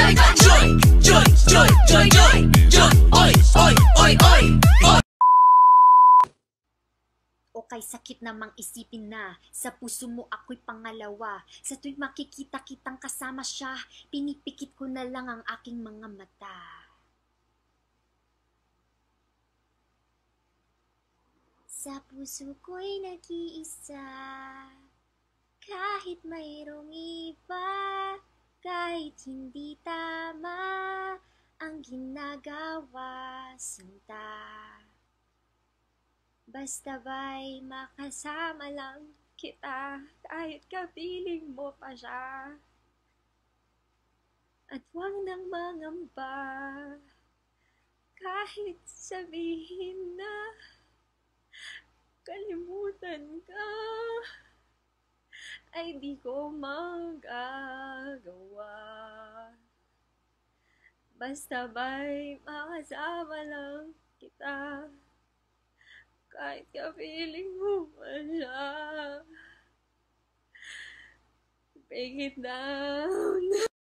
O kay sakit namang isipin na sa puso mo ako'y pangalawa. Sa tuwing makikita kitang kasama siya, pinipikit ko na lang ang aking mga mata. Sa puso ko'y nag-iisa, kahit mayroong iba, kahit hindi tama ang ginagawa, sinta. Basta ba'y makasama lang kita, kahit kapiling mo pa siya. At huwag nang mangamba, kahit sabihin na kalimutan ka, ay di ko magagawa. Basta ba'y makasama lang kita, kahit kapiling mo pa siya. Break it down.